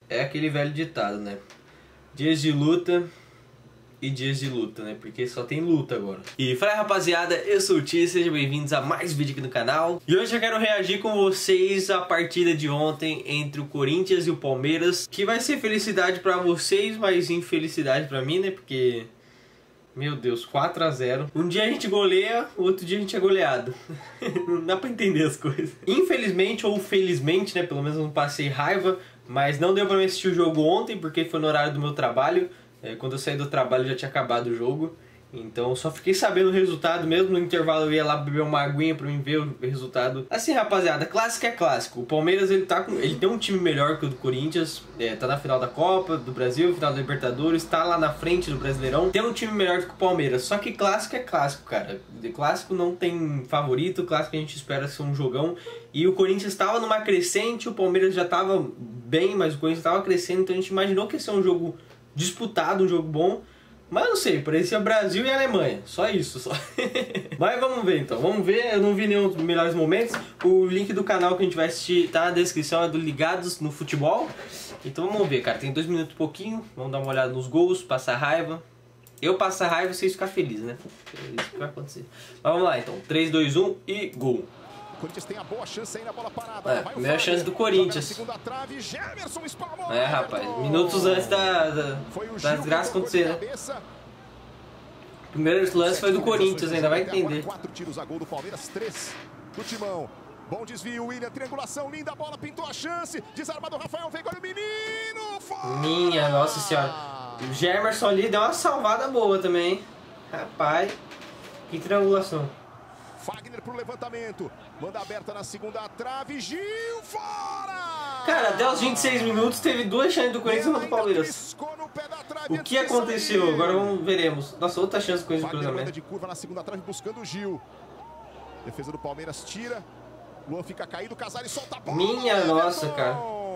é aquele velho ditado, né? Dias de luta e dias de luta, né? Porque só tem luta agora. E fala aí, rapaziada, eu sou o Ti, sejam bem-vindos a mais um vídeo aqui no canal. E hoje eu quero reagir com vocês à partida de ontem entre o Corinthians e o Palmeiras, que vai ser felicidade pra vocês, mas infelicidade pra mim, né? Porque... meu Deus, 4 a 0. Um dia a gente goleia, outro dia a gente é goleado. Não dá pra entender as coisas. Infelizmente ou felizmente, né? Pelo menos eu não passei raiva. Mas não deu pra me assistir o jogo ontem, porque foi no horário do meu trabalho. Quando eu saí do trabalho já tinha acabado o jogo. Então só fiquei sabendo o resultado. Mesmo no intervalo eu ia lá beber uma aguinha pra mim ver o resultado. Assim, rapaziada, clássico é clássico. O Palmeiras ele tem um time melhor que o do Corinthians. Tá na final da Copa do Brasil, final da Libertadores, tá lá na frente do Brasileirão. Tem um time melhor do que o Palmeiras. Só que clássico é clássico, cara. De clássico não tem favorito. Clássico a gente espera ser um jogão. E o Corinthians estava numa crescente, o Palmeiras já estava bem, mas o Corinthians estava crescendo. Então a gente imaginou que ia ser um jogo disputado, um jogo bom. Mas não sei, parecia Brasil e Alemanha. Só isso, só. Mas vamos ver então, vamos ver. Eu não vi nenhum dos melhores momentos. O link do canal que a gente vai assistir tá na descrição, é do Ligados no Futebol. Então vamos ver, cara, tem 2 minutos e pouquinho. Vamos dar uma olhada nos gols, passar raiva. Eu passar raiva e vocês ficar felizes, né? É isso que vai acontecer. Mas vamos lá então, 3, 2, 1 e gol. O Corinthians tem a boa chance aí na bola parada. Primeira chance do Corinthians. Rapaz, minutos antes da desgraça acontecer, né? Primeiro lance foi do Corinthians, ainda vai entender. 4 tiros a gol do Palmeiras, 3 do Timão. Bom desvio, William, triangulação, linda bola, pintou a chance. Desarmado Rafael Veiga, olha o menino! Fora! Minha nossa senhora. O Gemerson ali deu uma salvada boa também, hein? Rapaz, que triangulação. Fagner pro levantamento, manda aberta na segunda trave, Gil, fora! Cara, até os 26 minutos teve 2 chances do Corinthians e uma do Palmeiras. O que aconteceu? Agora veremos. Nossa, outra chance do Corinthians de cruzamento. De curva na segunda trave buscando o Gil. Defesa do Palmeiras tira. Luan fica caído, Casares solta a bola. Minha nossa, cara.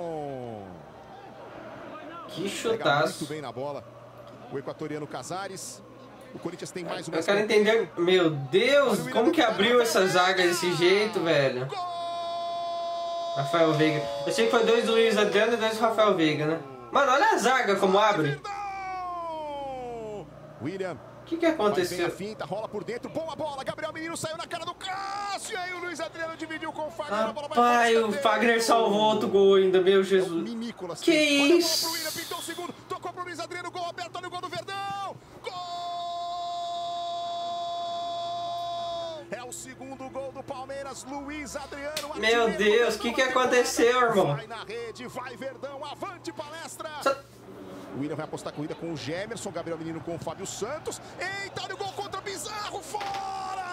Que chutaço. Muito bem na bola. O equatoriano Casares. O Corinthians tem mais uma. Eu quero entender, meu Deus, como que abriu essa zaga desse jeito, velho? Rafael Veiga. Eu sei que foi 2 do Luiz Adriano e 2 do Rafael Veiga, né? Mano, olha a zaga como abre. William. O que aconteceu? Finta, rola por dentro, boa bola. Gabriel Menino saiu na cara do Cássio. E aí o Luiz Adriano dividiu com o Fagner. Rapaz, o Fagner salvou outro gol ainda, meu Jesus. Que isso? Pintou o segundo, tocou pro Luiz Adriano, gol aberto, olha o gol do Verdão. Gol! É o segundo gol do Palmeiras, Luiz Adriano. Meu Deus, o que aconteceu, irmão? Vai na rede, vai Verdão, avante palestra. O William vai apostar a corrida com o Gemerson, Gabriel Menino com o Fábio Santos. Eita, olha o gol contra o Bizarro, fora!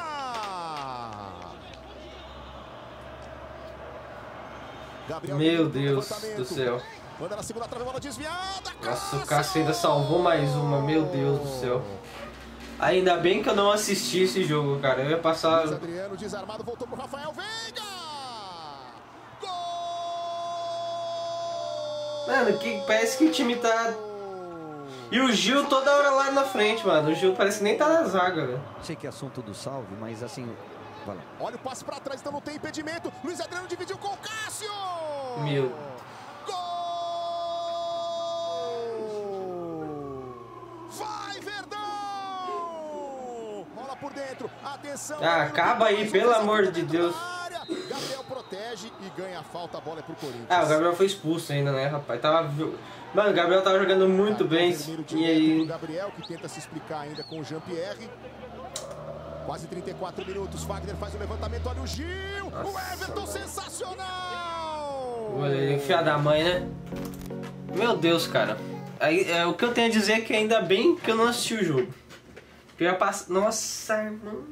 Gabriel Meu Deus do céu. Manda na segunda trave, bola desviada. Nossa, o Cássio ainda salvou mais uma, meu Deus do céu. Ainda bem que eu não assisti esse jogo, cara. Eu ia passar... Luiz Adriano desarmado, voltou pro Rafael Veiga. Gol! Mano, parece que o time tá... E o Gil toda hora lá na frente, mano. O Gil parece que nem tá na zaga, velho. Sei que é assunto do salve, mas assim... vai lá. Olha o passe pra trás, então não tem impedimento. Luiz Adriano dividiu com o Cássio. Meu... Por dentro, atenção. Acaba aí, pelo amor de Deus. Gabriel protege e ganha a falta, a bola é pro Corinthians. O Gabriel foi expulso ainda, né, rapaz? Mano, o Gabriel tava jogando muito bem. E aí... O Gabriel que tenta se explicar ainda com o Jean-Pierre. Quase 34 minutos, Fagner faz o levantamento, olha o Gil. Nossa. O Everton sensacional. Enfiar da mãe, né? Meu Deus, cara. Aí, o que eu tenho a dizer é que ainda bem que eu não assisti o jogo. Nossa, irmão.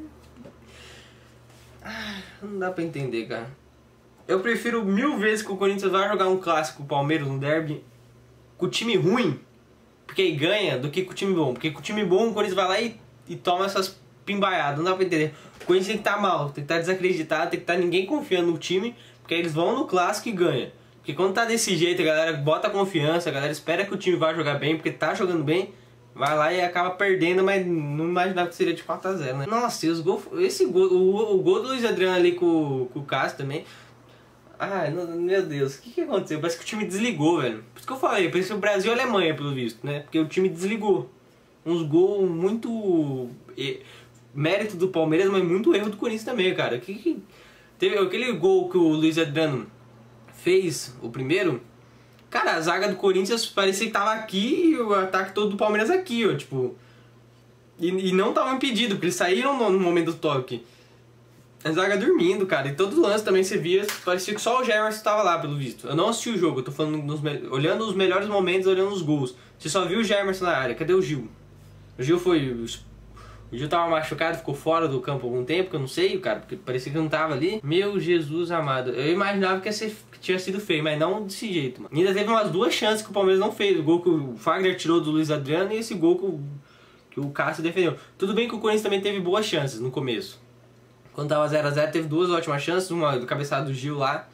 Não dá pra entender, cara. Eu prefiro 1000 vezes que o Corinthians vai jogar um clássico, o Palmeiras, um derby, com o time ruim, porque aí ganha, do que com o time bom. Porque com o time bom, o Corinthians vai lá e toma essas pimbaiadas. Não dá pra entender. O Corinthians tem que estar mal, tem que estar desacreditado, tem que estar ninguém confiando no time, porque aí eles vão no clássico e ganham. Porque quando tá desse jeito, a galera bota confiança, a galera espera que o time vá jogar bem, porque tá jogando bem. Vai lá e acaba perdendo, mas não imaginava que seria de 4 a 0, né? Nossa, e o gol do Luiz Adriano ali com o Cássio também. Ai, meu Deus, o que aconteceu? Parece que o time desligou, velho. Por isso que eu falei, parece que o Brasil e a Alemanha, pelo visto, né? Porque o time desligou. Uns gols muito... mérito do Palmeiras, mas muito erro do Corinthians também, cara. Teve aquele gol que o Luiz Adriano fez, o primeiro... Cara, a zaga do Corinthians parecia que tava aqui e o ataque todo do Palmeiras aqui, ó, tipo... E não tava impedido, porque eles saíram no momento do toque. A zaga dormindo, cara. E todo lance também você via, parecia que só o Gemerson tava lá, pelo visto. Eu não assisti o jogo, eu tô falando olhando os melhores momentos, olhando os gols. Você só viu o Gemerson na área, cadê o Gil? O Gil tava machucado, ficou fora do campo algum tempo, que eu não sei, cara, porque parecia que não tava ali. Meu Jesus amado. Eu imaginava que tinha sido feio, mas não desse jeito, mano. E ainda teve umas 2 chances que o Palmeiras não fez. O gol que o Fagner tirou do Luiz Adriano e esse gol que o Cássio defendeu. Tudo bem que o Corinthians também teve boas chances no começo. Quando tava 0 a 0 teve 2 ótimas chances, uma do cabeçado do Gil lá.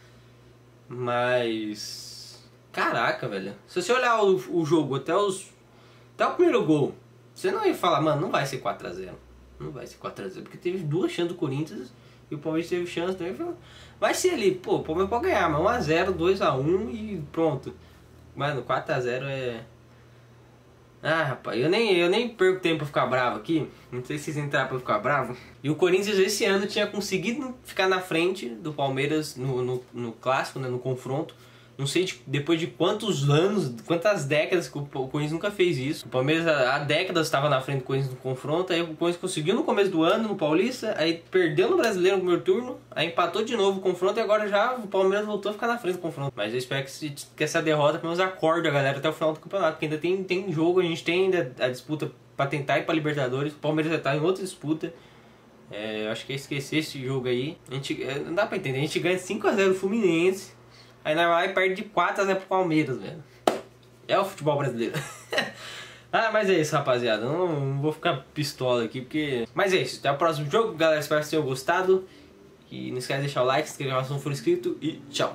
Mas... Caraca, velho. Se você olhar o jogo até o primeiro gol, você não ia falar, mano, não vai ser 4 a 0. Não vai ser 4 a 0, porque teve 2 chances do Corinthians e o Palmeiras teve chance também. Vai ser ali, pô, o Palmeiras pode ganhar, mas 1 a 0, 2 a 1 e pronto. Mano, 4 a 0 é... Ah, rapaz, eu nem perco tempo pra ficar bravo aqui. Não sei se vocês entraram pra ficar bravo. E o Corinthians esse ano tinha conseguido ficar na frente do Palmeiras no clássico, né, no confronto. Não sei depois de quantos anos, quantas décadas que o Corinthians nunca fez isso. O Palmeiras há décadas estava na frente do Corinthians no confronto. Aí o Corinthians conseguiu no começo do ano, no Paulista. Aí perdeu no Brasileiro no primeiro turno. Aí empatou de novo o confronto. E agora já o Palmeiras voltou a ficar na frente do confronto. Mas eu espero que essa derrota pelo menos acorde a galera até o final do campeonato. Porque ainda tem jogo, a gente tem ainda a disputa para tentar ir para Libertadores. O Palmeiras já está em outra disputa. Eu acho que é esquecer esse jogo aí. Não dá para entender. A gente ganha 5 a 0 o Fluminense. Aí nós vai e perde de 4 a 0 pro Palmeiras, velho. É o futebol brasileiro. Ah, mas é isso, rapaziada. Não vou ficar pistola aqui, porque... Mas é isso. Até o próximo jogo, galera. Espero que vocês tenham gostado. E não esquece de deixar o like, se inscrever se não for inscrito. E tchau.